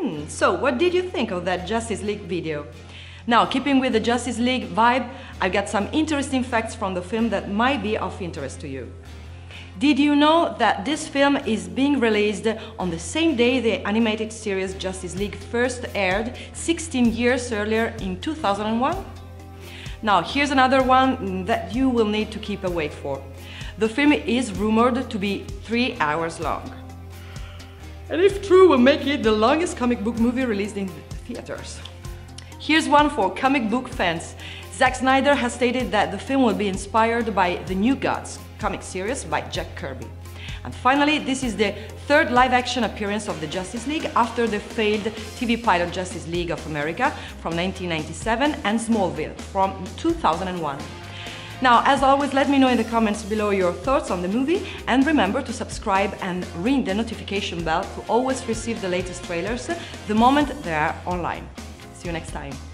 So what did you think of that Justice League video? Now, keeping with the Justice League vibe, I've got some interesting facts from the film that might be of interest to you. Did you know that this film is being released on the same day the animated series Justice League first aired 16 years earlier in 2001? Now, here's another one that you will need to keep awake for. The film is rumored to be 3 hours long. And if true, will make it the longest comic book movie released in theaters. Here's one for comic book fans. Zack Snyder has stated that the film will be inspired by the New Gods comic series by Jack Kirby. And finally, this is the third live-action appearance of the Justice League after the failed TV pilot Justice League of America from 1997 and Smallville from 2001. Now, as always, let me know in the comments below your thoughts on the movie, and remember to subscribe and ring the notification bell to always receive the latest trailers the moment they are online. See you next time.